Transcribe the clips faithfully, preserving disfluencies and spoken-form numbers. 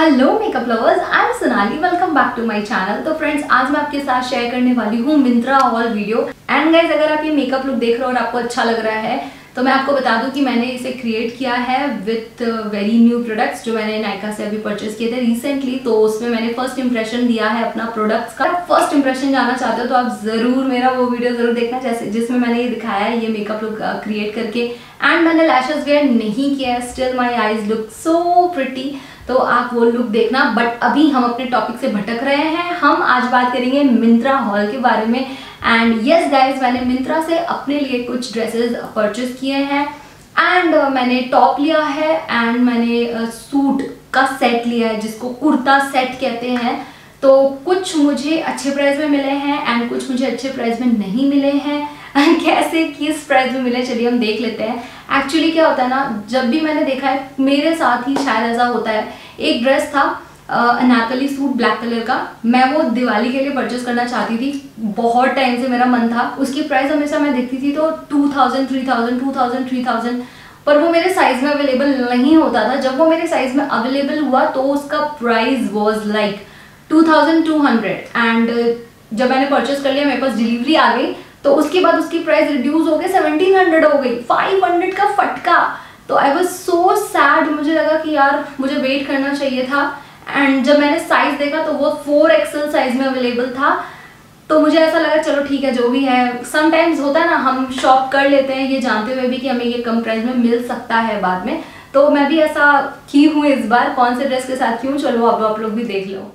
Hello makeup lovers, I am Sonali. Welcome back to my channel. तो friends, आज मैं आपके साथ शेयर करने वाली हूँ Myntra haul video. And guys, अगर आप ये मेकअप लुक देख रहे हो और आपको अच्छा लग रहा है तो मैं आपको बता दूं कि मैंने इसे क्रिएट किया है विथ वेरी न्यू प्रोडक्ट्स जो मैंने नायका से अभी परचेज किए थे रिसेंटली। तो उसमें मैंने फर्स्ट इंप्रेशन दिया है अपना प्रोडक्ट्स का। फर्स्ट इंप्रेशन जानना चाहते हो तो आप जरूर मेरा वो वीडियो जरूर देखना, जैसे जिसमें मैंने ये दिखाया है ये मेकअप लुक क्रिएट करके। एंड मैंने लैशेस वेयर नहीं किया है, still my eyes look so pretty, तो आप वो लुक देखना। बट अभी हम अपने टॉपिक से भटक रहे हैं। हम आज बात करेंगे मिंत्रा हॉल के बारे में। एंड यस गाइज, मैंने मिंत्रा से अपने लिए कुछ ड्रेसेस परचेज किए हैं। एंड uh, मैंने टॉप लिया है एंड मैंने सूट uh, का सेट लिया है जिसको कुर्ता सेट कहते हैं। तो कुछ मुझे अच्छे प्राइस में मिले हैं एंड कुछ मुझे अच्छे प्राइस में नहीं मिले हैं। कैसे किस प्राइस में मिले, चलिए हम देख लेते हैं। एक्चुअली क्या होता है ना, जब भी मैंने देखा है मेरे साथ ही शायद ऐसा होता है। एक ड्रेस था अनारकली सूट ब्लैक कलर का, मैं वो दिवाली के लिए परचेज करना चाहती थी, बहुत टाइम से मेरा मन था। उसकी प्राइस हमेशा मैं देखती थी तो two thousand three thousand two thousand three thousand, पर वो मेरे साइज में अवेलेबल नहीं होता था। जब वो मेरे साइज में अवेलेबल हुआ तो उसका price was like two thousand two hundred. And जब मैंने परचेज कर लिया, मेरे पास डिलीवरी आ गई, तो उसके बाद उसकी प्राइस रिड्यूस हो गई, सेवनटीन हंड्रेड हो गई, फाइव हंड्रेड का फटका। तो आई वॉज सो सैड। मुझे लगा कि यार मुझे वेट करना चाहिए था। एंड जब मैंने साइज देखा तो वो फोर एक्सएल साइज में अवेलेबल था। तो मुझे ऐसा लगा चलो ठीक है, जो भी है। समटाइम्स होता है ना, हम शॉप कर लेते हैं ये जानते हुए भी कि हमें ये कम प्राइस में मिल सकता है बाद में। तो मैं भी ऐसा की हूँ इस बार। कौन से ड्रेस के साथ क्यों, चलो अब आप लोग भी देख लो।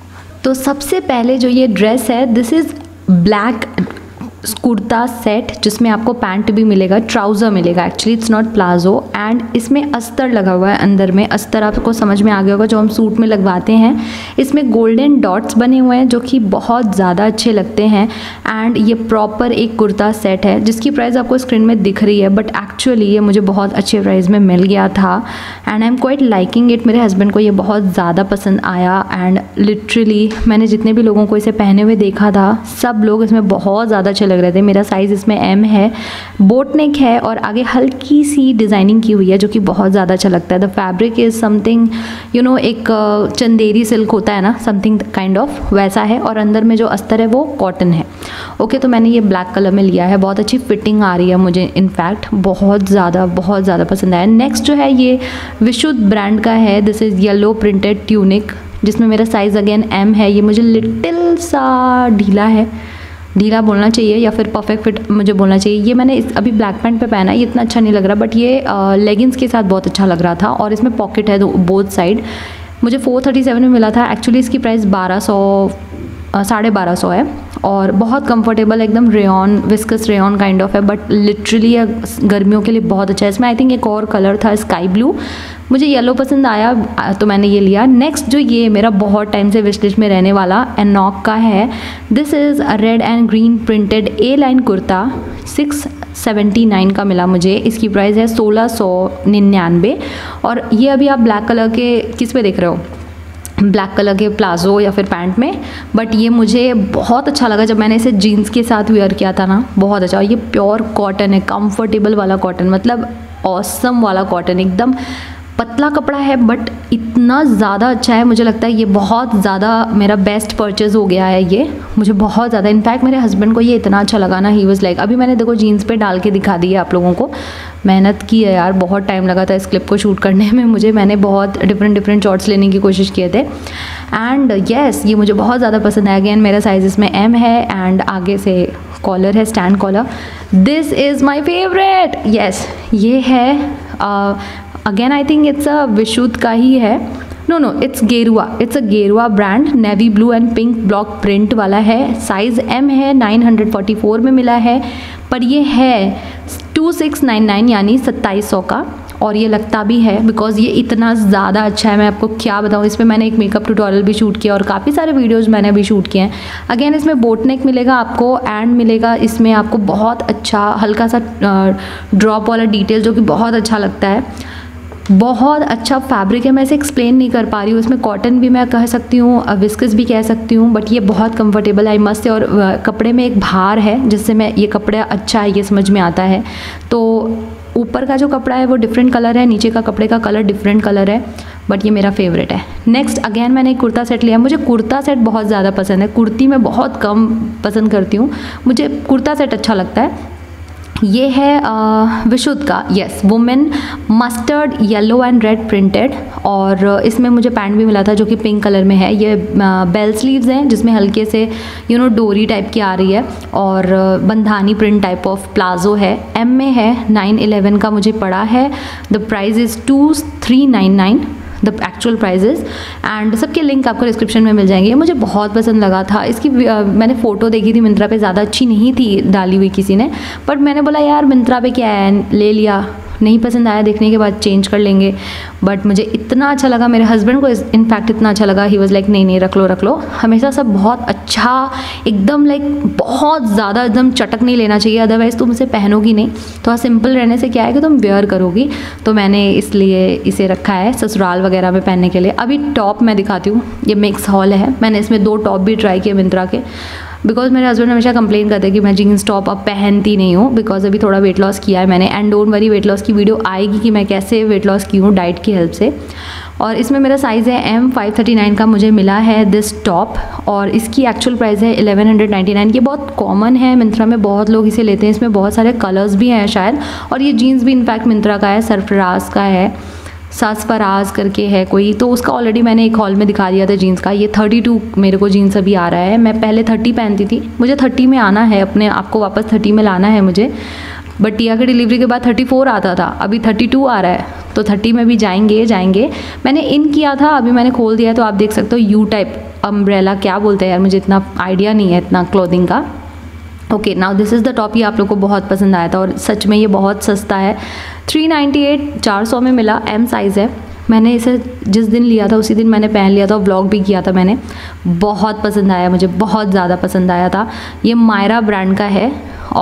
तो सबसे पहले जो ये ड्रेस है, this is black kurta set जिसमें आपको पैंट भी मिलेगा, ट्राउज़र मिलेगा। Actually it's not palazzo. And इसमें अस्तर लगा हुआ है अंदर में। अस्तर आपको समझ में आ गया होगा, जो हम सूट में लगवाते हैं। इसमें गोल्डन डॉट्स बने हुए हैं जो कि बहुत ज़्यादा अच्छे लगते हैं। एंड ये प्रॉपर एक कुर्ता सेट है जिसकी प्राइस आपको स्क्रीन में दिख रही है, बट एक्चुअली ये मुझे बहुत अच्छे प्राइस में मिल गया था। And I am quite liking it. मेरे हस्बैंड को ये बहुत ज़्यादा पसंद आया। एंड लिटरली मैंने जितने भी लोगों को इसे पहने हुए देखा था, सब लोग इसमें बहुत ज़्यादा अच्छे लग रहे थे। मेरा साइज़ इसमें एम है, बोट नेक है और आगे हल्की सी डिज़ाइनिंग की हुई है जो कि बहुत ज़्यादा अच्छा लगता है। The fabric is something you know, एक चंदेरी सिल्क होता है ना, समथिंग काइंड ऑफ वैसा है। और अंदर में जो अस्तर है वो कॉटन है। ओके, तो मैंने ये ब्लैक कलर में लिया है। बहुत अच्छी फिटिंग आ रही है मुझे, इनफैक्ट बहुत ज़्यादा बहुत ज़्यादा पसंद आया। नेक्स्ट जो है ये विशुद्ध ब्रांड का है। This is yellow printed tunic जिसमें मेरा साइज़ अगेन एम है। ये मुझे लिटिल सा ढीला है, ढीला बोलना चाहिए या फिर परफेक्ट फिट मुझे बोलना चाहिए। ये मैंने इस अभी ब्लैक पैंट पे पहना है, ये इतना अच्छा नहीं लग रहा, बट ये लेगिंग्स के साथ बहुत अच्छा लग रहा था। और इसमें पॉकेट है बोथ साइड। मुझे फोर थर्टी सेवन में मिला था। एक्चुअली इसकी प्राइस बारह सौ साढ़े बारह सौ है और बहुत कंफर्टेबल, एकदम rayon, viscose rayon kind of है, बट लिटरली गर्मियों के लिए बहुत अच्छा है। इसमें आई थिंक एक और कलर था स्काई ब्लू, मुझे येलो पसंद आया तो मैंने ये लिया। नेक्स्ट जो ये मेरा बहुत टाइम से विश लिस्ट में रहने वाला एनॉक का है। This is a red and green printed A line kurta, six seventy nine का मिला मुझे। इसकी प्राइस है सोलह सौ निन्यानवे। और ये अभी आप ब्लैक कलर के किस पे देख रहे हो, ब्लैक कलर के प्लाजो या फिर पैंट में, बट ये मुझे बहुत अच्छा लगा जब मैंने इसे जीन्स के साथ वेयर किया था ना, बहुत अच्छा। ये प्योर कॉटन है, कंफर्टेबल वाला कॉटन, मतलब ऑसम वाला कॉटन। एकदम पतला कपड़ा है बट इतना ज़्यादा अच्छा है, मुझे लगता है ये बहुत ज़्यादा मेरा बेस्ट परचेज़ हो गया है ये, मुझे बहुत ज़्यादा। इनफैक्ट मेरे हस्बैंड को ये इतना अच्छा लगा ना, ही वाज लाइक, अभी मैंने देखो जीन्स पे डाल के दिखा दी है आप लोगों को। मेहनत की है यार, बहुत टाइम लगा था इस क्लिप को शूट करने में मुझे। मैंने बहुत डिफरेंट डिफरेंट शॉट्स लेने की कोशिश किए थे। एंड येस, ये मुझे बहुत ज़्यादा पसंद है। अगेन मेरा साइज़ इसमें एम है एंड आगे से कॉलर है, stand collar. This is my favourite. Yes, ये है again I think it's a Vishudh का ही है। No no it's Gerua, it's a Gerua brand, navy blue and pink block print वाला है। साइज़ एम है, नाइन हंड्रेड फोर्टी फोर में मिला है, पर ये है टू सिक्स नाइन नाइन यानी सत्ताईस सौ का। और ये लगता भी है बिकॉज ये इतना ज़्यादा अच्छा है, मैं आपको क्या बताऊँ। इसमें मैंने एक मेकअप ट्यूटोरियल भी शूट किया और काफ़ी सारे वीडियोज़ मैंने अभी शूट किए हैं। अगेन इसमें बोट नेक मिलेगा आपको एंड मिलेगा इसमें आपको बहुत अच्छा हल्का सा ड्रॉप वाला डिटेल जो कि बहुत अच्छा लगता है। बहुत अच्छा फैब्रिक है, मैं इसे एक्सप्लेन नहीं कर पा रही हूँ। इसमें कॉटन भी मैं कह सकती हूँ, विस्कस भी कह सकती हूँ, बट ये बहुत कंफर्टेबल है, मस्त है। और कपड़े में एक भार है जिससे मैं ये कपड़ा अच्छा है ये समझ में आता है। तो ऊपर का जो कपड़ा है वो डिफरेंट कलर है, नीचे का कपड़े का कलर डिफरेंट कलर है, बट ये मेरा फेवरेट है। नेक्स्ट अगेन मैंने एक कुर्ता सेट लिया। मुझे कुर्ता सेट बहुत ज़्यादा पसंद है, कुर्ती मैं बहुत कम पसंद करती हूँ, मुझे कुर्ता सेट अच्छा लगता है। ये है विशुद्ध का, yes, women mustard yellow and red printed, और इसमें मुझे पैंट भी मिला था जो कि पिंक कलर में है। ये बेल स्लीव्स हैं जिसमें हल्के से यू नो डोरी टाइप की आ रही है, और bandhani print type of palazzo है। एम में है, नाइन इलेवन का मुझे पड़ा है। The price is two three nine nine the actual prices, and सबके लिंक आपको डिस्क्रिप्शन में मिल जाएंगे। मुझे बहुत पसंद लगा था इसकी। uh, मैंने फ़ोटो देखी थी मिंत्रा पे, ज़्यादा अच्छी नहीं थी डाली हुई किसी ने, बट मैंने बोला यार मिंत्रा पे क्या है, ले लिया। नहीं पसंद आया, देखने के बाद चेंज कर लेंगे, बट मुझे इतना अच्छा लगा, मेरे हस्बैंड को इनफैक्ट इतना अच्छा लगा, ही वाज लाइक नहीं नहीं रख लो रख लो। हमेशा सब बहुत अच्छा, एकदम लाइक बहुत ज़्यादा एकदम चटक नहीं लेना चाहिए, अदरवाइज़ तुम इसे पहनोगी नहीं। तो सिंपल रहने से क्या है कि तुम वेयर करोगी, तो मैंने इसलिए इसे रखा है ससुराल वगैरह में पहनने के लिए। अभी टॉप मैं दिखाती हूँ, ये मिक्स हॉल है, मैंने इसमें दो टॉप भी ट्राई किए मिंत्रा के, बिकॉज मेरे हस्बैंड हमेशा कंप्लेन करते हैं कि मैं जीन्स टॉप अब पहनती नहीं हूँ, बिकॉज अभी थोड़ा वेट लॉस किया है मैंने, and don't worry weight loss की वीडियो आएगी कि मैं कैसे वेट लॉस की हूँ डाइट की हेल्प से। और इसमें मेरा साइज़ है एम, फाइव थर्टी नाइन का मुझे मिला है दिस टॉप, और इसकी एक्चुअल प्राइस है इलेवन हंड्रेड नाइन्टी नाइन। ये बहुत कॉमन है मिंत्रा में, बहुत लोग इसे लेते हैं, इसमें बहुत सारे कलर्स भी हैं शायद, और ये जीन्स भी इनफैक्ट मिंत्रा का है, सरफराज का है, सासफराज करके है कोई, तो उसका ऑलरेडी मैंने एक हॉल में दिखा दिया था जीन्स का। ये थर्टी टू मेरे को जीन्स अभी आ रहा है, मैं पहले थर्टी पहनती थी, मुझे थर्टी में आना है, अपने आपको वापस थर्टी में लाना है मुझे, बट टिया की डिलीवरी के बाद थर्टी फोर आता था, अभी थर्टी टू आ रहा है, तो थर्टी में भी जाएंगे जाएंगे। मैंने इन किया था, अभी मैंने खोल दिया है, तो आप देख सकते हो यू टाइप अम्ब्रेला, क्या बोलते हैं यार, मुझे इतना आइडिया नहीं है इतना क्लोथिंग का। Okay, now this is the top, ये आप लोग को बहुत पसंद आया था, और सच में ये बहुत सस्ता है, थ्री नाइन्टी एट, चार सौ में मिला, एम साइज़ है। मैंने इसे जिस दिन लिया था उसी दिन मैंने पहन लिया था, व्लॉग भी किया था मैंने, बहुत पसंद आया मुझे, बहुत ज़्यादा पसंद आया था। ये मायरा ब्रांड का है,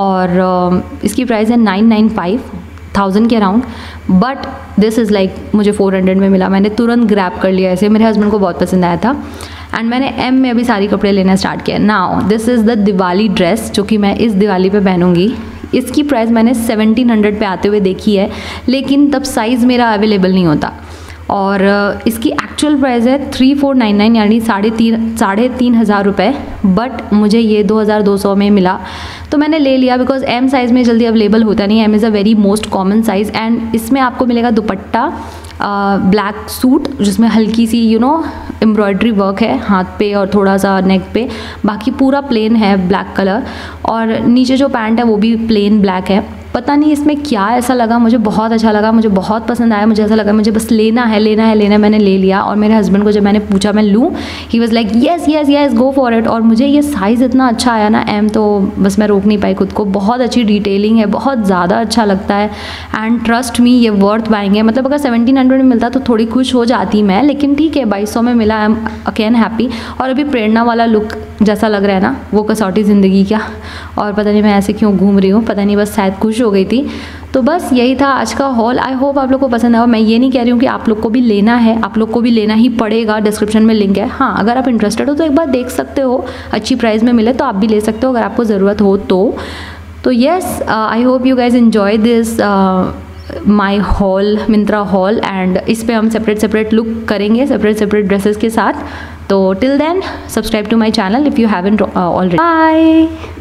और इसकी प्राइस है नाइन नाइन फाइव थाउजेंड के around, but this is like मुझे फोर हंड्रेड में मिला, मैंने तुरंत ग्रैब कर लिया ऐसे, मेरे हस्बैंड को बहुत पसंद आया था। एंड मैंने एम में अभी सारी कपड़े लेना स्टार्ट किया। Now this is the Diwali dress जो कि मैं इस दिवाली पे पहनूंगी। इसकी प्राइस मैंने सेवनटीन हंड्रेड पे आते हुए देखी है, लेकिन तब साइज़ मेरा अवेलेबल नहीं होता, और इसकी एक्चुअल प्राइस है थ्री फोर नाइन नाइन यानी साढ़े तीन साढ़े तीन हज़ार रुपये, बट मुझे ये दो हज़ार दो सौ में मिला, तो मैंने ले लिया, बिकॉज एम साइज़ में जल्दी अवेलेबल होता नहीं है। M is a very most common size, and इसमें आपको मिलेगा दुपट्टा, ब्लैक सूट जिसमें हल्की सी यू नो एम्ब्रॉयडरी वर्क है हाथ पे और थोड़ा सा नेक पे, बाकी पूरा प्लेन है ब्लैक कलर, और नीचे जो पैंट है वो भी प्लेन ब्लैक है। पता नहीं इसमें क्या ऐसा लगा, मुझे बहुत अच्छा लगा, मुझे बहुत पसंद आया, मुझे ऐसा लगा मुझे बस लेना है लेना है लेना है, मैंने ले लिया। और मेरे हस्बैंड को जब मैंने पूछा मैं लूँ, he was like yes yes yes go for it. और मुझे ये साइज़ इतना अच्छा आया ना एम, तो बस मैं रोक नहीं पाई खुद को। बहुत अच्छी डिटेलिंग है, बहुत ज़्यादा अच्छा लगता है, एंड ट्रस्ट मी ये वर्थ बाइंग है। मतलब अगर सेवनटीन हंड्रेड में मिलता तो थोड़ी खुश हो जाती मैं, लेकिन ठीक है बाईस सौ में मिला, आई एम अगेन हैप्पी। और अभी प्रेरणा वाला लुक जैसा लग रहा है ना, वो कसौटी ज़िंदगी क्या, और पता नहीं मैं ऐसे क्यों घूम रही हूँ, पता नहीं बस शायद खुश हो गई थी। तो बस यही था आज का हॉल। आई होप आप लोग को पसंद आया। मैं ये नहीं कह रही हूँ कि आप लोग को भी लेना है, आप लोग को भी लेना ही पड़ेगा, डिस्क्रिप्शन में लिंक है। हाँ, अगर आप इंटरेस्टेड हो तो एक बार देख सकते हो, अच्छी प्राइस में मिले तो आप भी ले सकते हो अगर आपको ज़रूरत हो तो। तो yes, I hope you guys enjoy this my haul, Myntra haul, and इस पर हम सेपरेट सेपरेट लुक करेंगे, सेपरेट सेपरेट ड्रेसेस के साथ। तो till then subscribe to my channel if you haven't already. Bye.